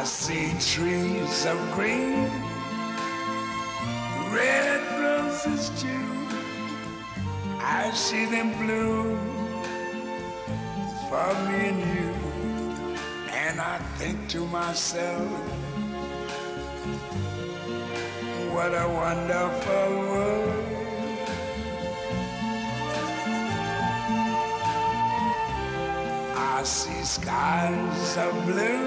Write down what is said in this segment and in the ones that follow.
I see trees of green, red roses too. I see them bloom for me and you. And I think to myself, what a wonderful world. I see skies of blue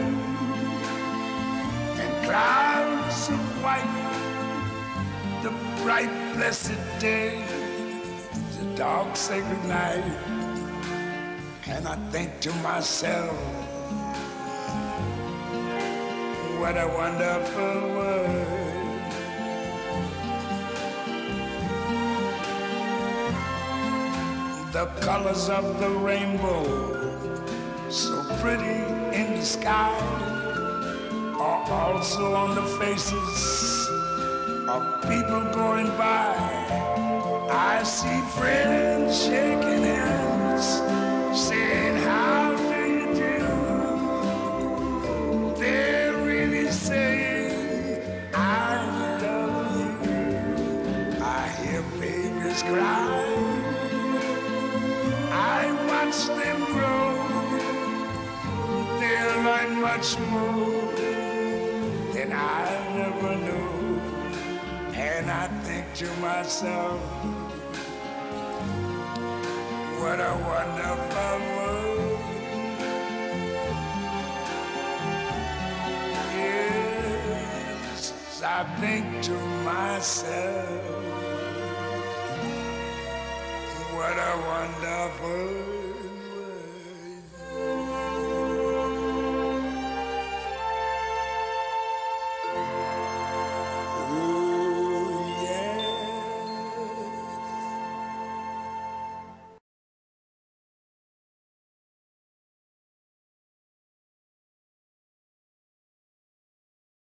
and clouds of white, the bright blessed day, the dark sacred night. And I think to myself, what a wonderful world. The colors of the rainbow, so pretty in the sky, are also on the faces of people going by. I see friends shaking hands, saying, how do you do? They're really saying, I love you. I hear babies cry, I watch them grow. They'll learn much more than I ever knew. And I think to myself, what a wonderful world. Yes, I think to myself, what a wonderful world.